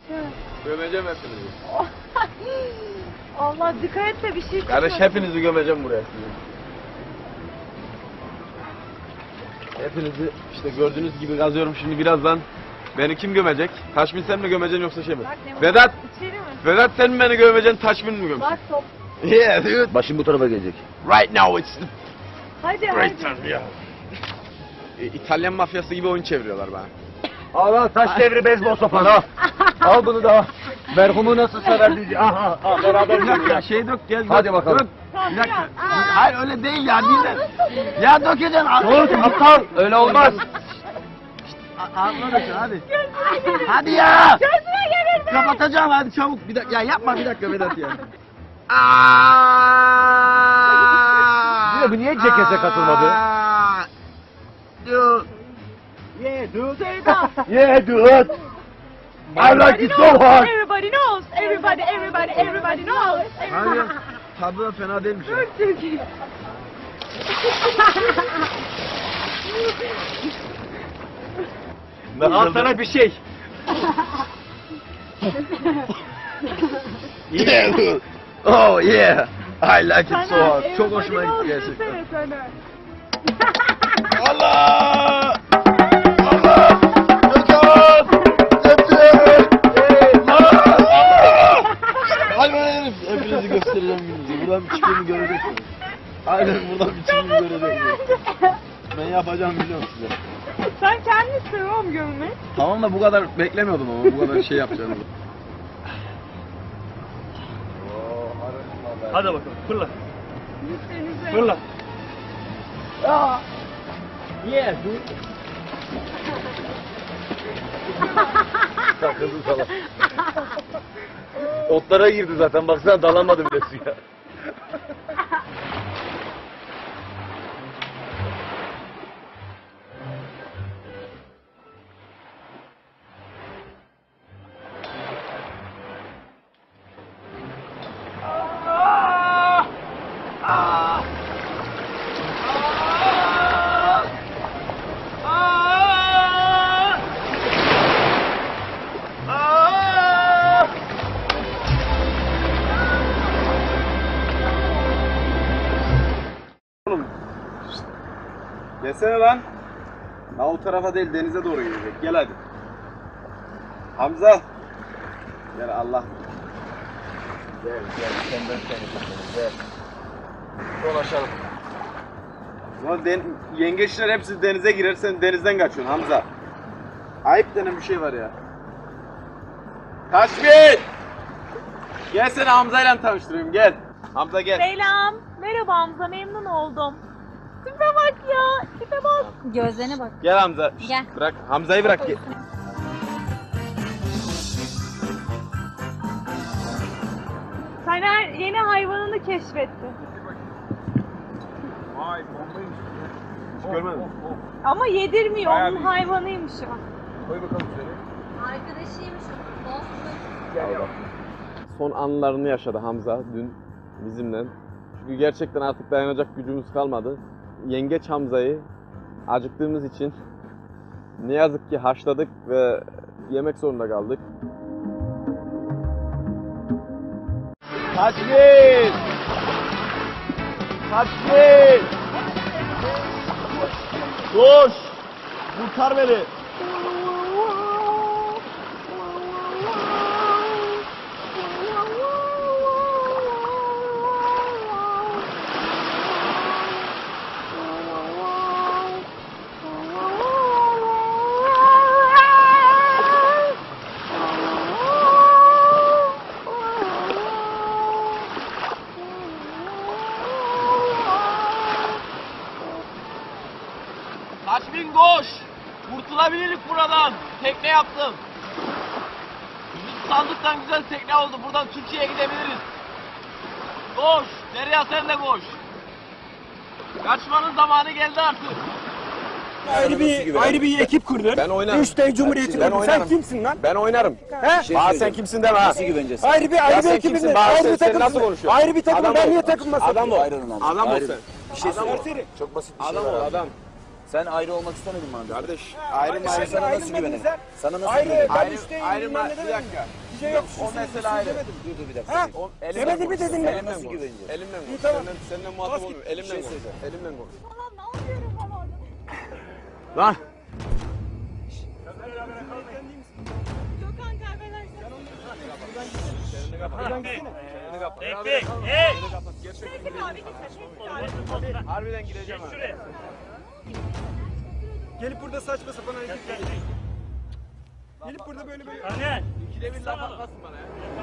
Gömeceğim hepinizi. Allah dikkat et de bir şey Kardeş hepinizi gömeceğim buraya. Hepinizi işte gördüğünüz gibi gazıyorum şimdi birazdan. Beni kim gömecek? Taşmin sen mi gömeceksin yoksa şey mi? Vedat! Vedat sen mi beni gömeceksin, Taşmin mi gömeceksin? Bak top. Yeah dude. Başım bu tarafa gelecek. Right now it's the Hadi great hadi. time ya. İtalyan mafyası gibi oyun çeviriyorlar bana. Al al taş devri beyzbol sopan al. Al bunu da al. Merhumu nasıl severdi? Aha beraber Ya şey dök gel. Hadi bakalım. Dök. Bir dakika. Hayır öyle değil ya dinle. Ya dökeceksin. Dur aptal öyle olmaz. Ağzına dökün hadi. Hadi ya. Gözüme gelir be. Kapatacağım hadi çabuk. Bir dakika ya yapma bir dakika Vedat ya. Bu niye cekete katılmadı? Dude. Yeah dude. Sevda. Yeah dude. I like it so hard. Everybody knows. Everybody knows. Hayır. Tadı da fena değilmiş. ya. Çok Türkiye. Al sana bir şey. Yeah dude. Oh yeah. I like it so hard. Çok hoşuma gitti gerçekten. Allah! Allah! Gökhan! Tepki! Hayvan herif! Hepinizi göstereceğim gününüzü. Buradan bir çıkımı göreceksiniz. Aynen buradan bir çıkımı göreceksiniz. Ben yapacağım biliyorum size. Sen kendini seviyorum görmek. Tamam da bu kadar beklemiyordum ama bu kadar şey yapacağını. Hadi bakalım fırla. Lütfenize. Fırla. Yeah dude. Takıldı salak. Otlara girdi zaten baksana dalamadı bile suya. Desene lan. Ha o tarafa değil denize doğru gidecek. Gel hadi. Hamza. Gel Allah. Gel sen ben seni gel. Dolaşalım. Ulan yengeçler hepsi denize girer sen denizden kaçıyorsun Hamza. Ayıp denen bir şey var ya. Taşmin! Gel seni Hamza'yla tanıştırayım gel. Hamza gel. Selam. Merhaba Hamza, memnun oldum. Tipe bak ya, tipe bak. Gözlerine bak. Gel Hamza. Gel. Bırak Hamza'yı bırak. Gel. Taner yeni hayvanını keşfetti. Vay bombaymış. Hiç görmedim. Ama yedirmiyor, Bayağı onun büyük. hayvanıymış o. Koy bakalım seni. Arkadaşıymış o, dostum. Allah. Son anlarını yaşadı Hamza dün bizimle. Çünkü gerçekten artık dayanacak gücümüz kalmadı. Yengeç Hamza'yı acıktığımız için ne yazık ki haşladık ve yemek zorunda kaldık. Taşmin! Taşmin! Koş! Kurtar beni! Taşmin koş! Kurtulabilirlik buradan. Tekne yaptım. Bizim sandıktan güzel tekne oldu. Buradan Türkiye'ye gidebiliriz. Koş! Derya sen de koş. Kaçmanın zamanı geldi artık. Ayrı bir ekip kurdun. Ben oynarım. 3 tane cumhuriyeti Ben kurdun. oynarım. Sen kimsin lan? Ben oynarım. He? Aa sen kimsin deme ha. Nasıl güveneceğiz? Ayrı bir sen ekibin. kimsin? Bana Ayrı sen- bir sen takımsın. nasıl konuşuyorsun? Ayrı bir takım. Adam Ben ol. niye takılmasın? Adam ol. Ayrılın abi. Adam ol Ayrılın. sen. Bir şey söyle. Serseri. Çok basit bir Adam şey ol var. adam. Sen ayrı olmak istemedin mi amca? Kardeş ayrım ayrı. Sana nasıl güvenelim? Sana nasıl Ayrı, güvenelim? ben üstteyim, ayrım bilmem ne bir demedim. dakika. Bir şey yok. O mesele ayrı. Dur bir dakika. Ha? Elimden Demedi mi konuş. dedin mi? Elimden Nasıl konuş. güveneceğiz? Elimden konuş. tamam. Seninle muhatap Bas git. olmuyorum. Elimden şey konuş. söyleyeceğim. Elimden konuş. Falan ne yapıyorum falan. Lan. Gökhan kahveler. Buradan gitsene. Sessiz abi gitme. Sessiz abi. Harbiden gideceğim abi. Gelip burada saçma sapan hareket yapıyorsun. Gelip burada böyle İkide bir laf atmasın bana ya.